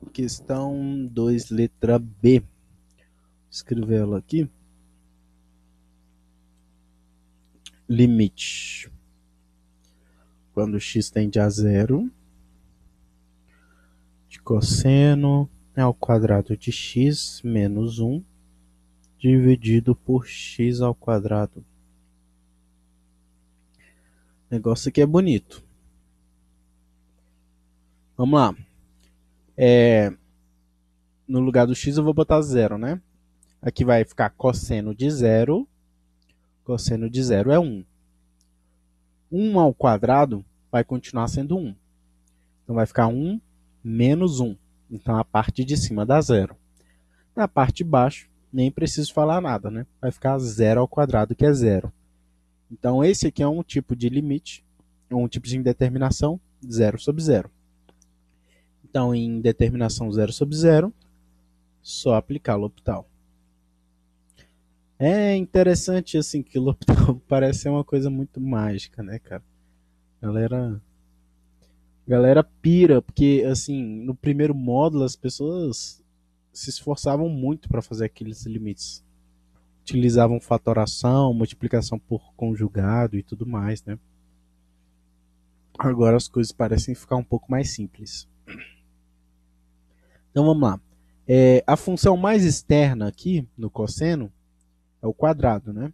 Questão 2, letra B. Vou escrever ela aqui. Limite. Quando x tende a zero, de cosseno ao quadrado de x menos 1 dividido por x ao quadrado. O negócio aqui é bonito. Vamos lá. No lugar do x eu vou botar zero, né? Aqui vai ficar cosseno de zero. Cosseno de zero é 1. 1 ao quadrado vai continuar sendo 1. Então vai ficar 1 menos 1. Então a parte de cima dá zero. Na parte de baixo, nem preciso falar nada, né? Vai ficar zero ao quadrado, que é zero. Então esse aqui é um tipo de limite, um tipo de indeterminação, zero sobre zero. Então em determinação zero sobre zero, só aplicar L'Hopital. É interessante assim que L'Hopital parece ser uma coisa muito mágica, né, cara? Galera pira, porque assim, no primeiro módulo as pessoas se esforçavam muito para fazer aqueles limites. Utilizavam fatoração, multiplicação por conjugado e tudo mais, né? Agora as coisas parecem ficar um pouco mais simples. Então vamos lá. A função mais externa aqui no cosseno é o quadrado, né?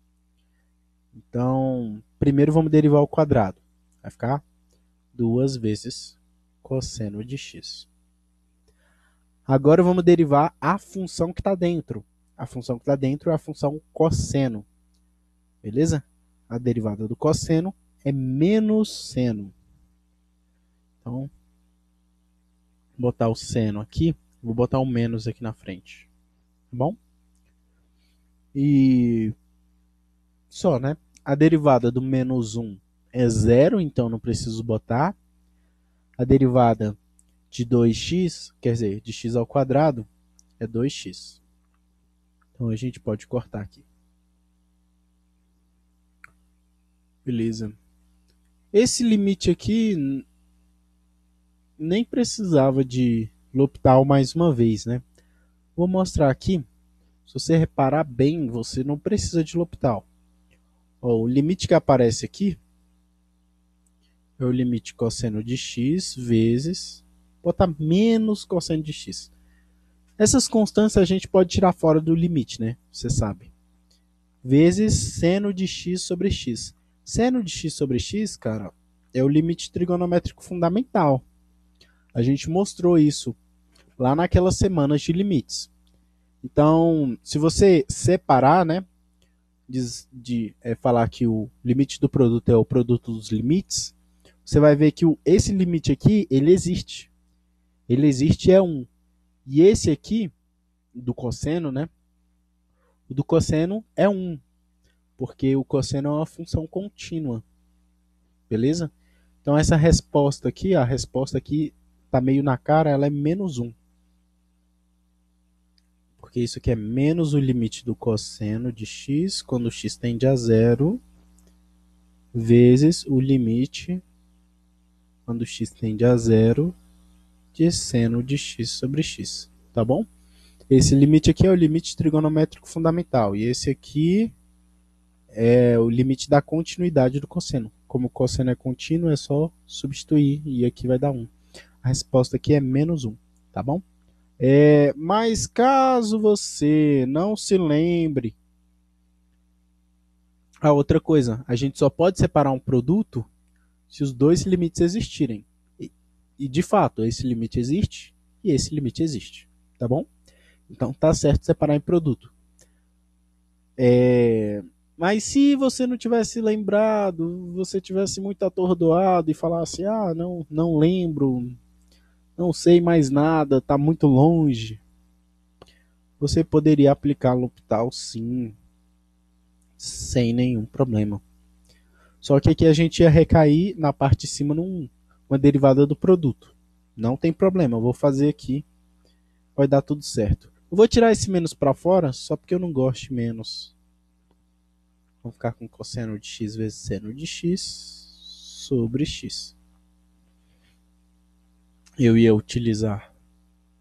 Então, primeiro vamos derivar o quadrado. Vai ficar 2 vezes cosseno de x. Agora vamos derivar a função que está dentro. A função que está dentro é a função cosseno. Beleza? A derivada do cosseno é menos seno. Então, vou botar o seno aqui. Vou botar o menos aqui na frente. Tá bom? E só, né? A derivada do menos 1 é zero, então não preciso botar. A derivada de 2x, quer dizer, de x ao quadrado, é 2x. Então a gente pode cortar aqui. Beleza. Esse limite aqui nem precisava de L'Hopital mais uma vez, né? Vou mostrar aqui. Se você reparar bem, você não precisa de L'Hopital. O limite que aparece aqui é o limite cosseno de x vezes, botar menos cosseno de x. Essas constantes a gente pode tirar fora do limite, né? Você sabe. Vezes seno de x sobre x. Seno de x sobre x, cara, é o limite trigonométrico fundamental. A gente mostrou isso lá naquelas semanas de limites. Então, se você separar, né, falar que o limite do produto é o produto dos limites, você vai ver que esse limite aqui, ele existe. Ele existe é 1. E esse aqui, do cosseno, né, o do cosseno é 1. Porque o cosseno é uma função contínua. Beleza? Então essa resposta aqui, a resposta aqui tá meio na cara, ela é menos 1. Porque isso aqui é menos o limite do cosseno de x, quando x tende a zero, vezes o limite, quando x tende a zero, de seno de x sobre x. Tá bom? Esse limite aqui é o limite trigonométrico fundamental. E esse aqui é o limite da continuidade do cosseno. Como o cosseno é contínuo, é só substituir e aqui vai dar 1. A resposta aqui é menos 1, tá bom? Mas caso você não se lembre, a outra coisa, a gente só pode separar um produto se os dois limites existirem. E de fato, esse limite existe e esse limite existe, tá bom? Então tá certo separar em produto. Mas se você não tivesse lembrado, você tivesse muito atordoado e falasse, não lembro, não sei mais nada, está muito longe, você poderia aplicar L'Hopital sim, sem nenhum problema. Só que aqui a gente ia recair na parte de cima numa derivada do produto. Não tem problema, eu vou fazer aqui, vai dar tudo certo. Eu vou tirar esse menos para fora, só porque eu não gosto de menos. Vamos ficar com cosseno de x vezes seno de x sobre x. Eu ia utilizar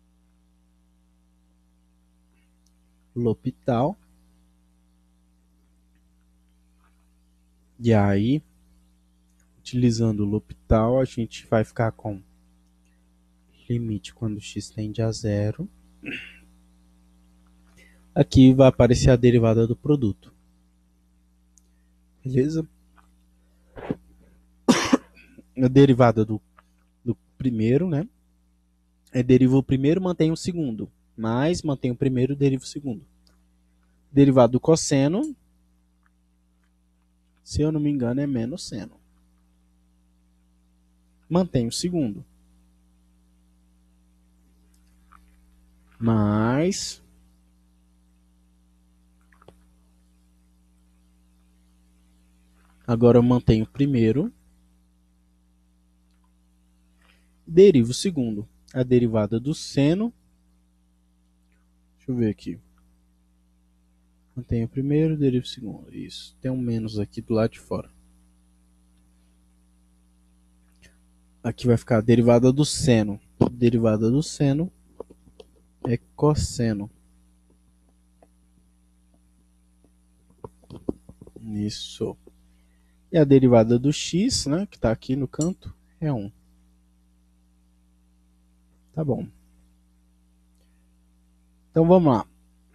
L'Hopital. E aí, utilizando o L'Hopital, a gente vai ficar com limite quando x tende a zero. Aqui vai aparecer a derivada do produto. Beleza? A derivada do primeiro, né? Deriva o primeiro, mantém o segundo. Mais, mantém o primeiro, deriva o segundo. Derivada do cosseno, se eu não me engano, é menos seno. Mantém o segundo. Mais. Agora eu mantenho o primeiro. Deriva o segundo. A derivada do seno. Deixa eu ver aqui. Mantenho o primeiro, deriva o segundo. Isso. Tem um menos aqui do lado de fora. Aqui vai ficar a derivada do seno. A derivada do seno é cosseno. Isso. E a derivada do x, né, que está aqui no canto, é 1. Tá bom. Então vamos lá.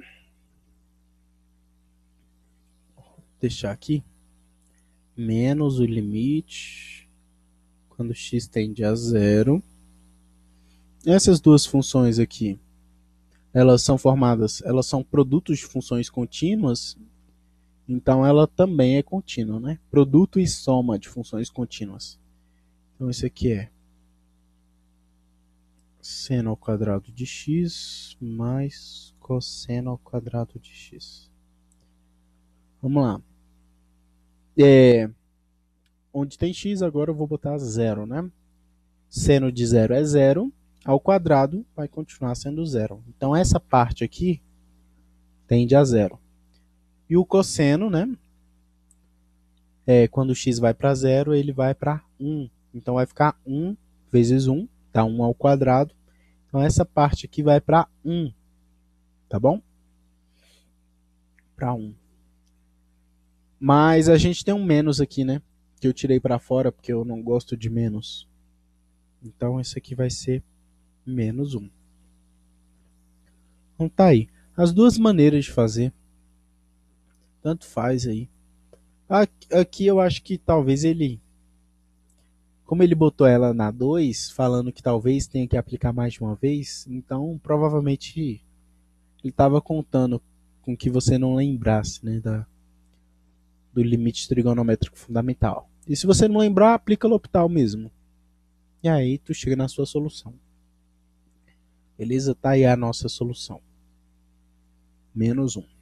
Vou deixar aqui menos o limite quando x tende a zero. Essas duas funções aqui, elas são formadas, elas são produtos de funções contínuas, então ela também é contínua, né? Produto e soma de funções contínuas. Então isso aqui é seno ao quadrado de x mais cosseno ao quadrado de x. Vamos lá. Onde tem x, agora eu vou botar zero, né? Seno de zero é zero, ao quadrado vai continuar sendo zero. Então essa parte aqui tende a zero. E o cosseno, né? Quando x vai para zero, ele vai para 1. Então vai ficar 1 vezes 1, dá 1 ao quadrado. Então essa parte aqui vai para 1, tá bom? Para 1. Mas a gente tem um menos aqui, né? Que eu tirei para fora porque eu não gosto de menos. Então esse aqui vai ser menos 1. Então tá aí. As duas maneiras de fazer. Tanto faz aí. Aqui eu acho que talvez ele... Como ele botou ela na 2, falando que talvez tenha que aplicar mais de uma vez, então provavelmente ele estava contando com que você não lembrasse, né, do limite trigonométrico fundamental. E se você não lembrar, aplica L'Hopital mesmo. E aí tu chega na sua solução. Beleza? Tá aí a nossa solução. Menos 1.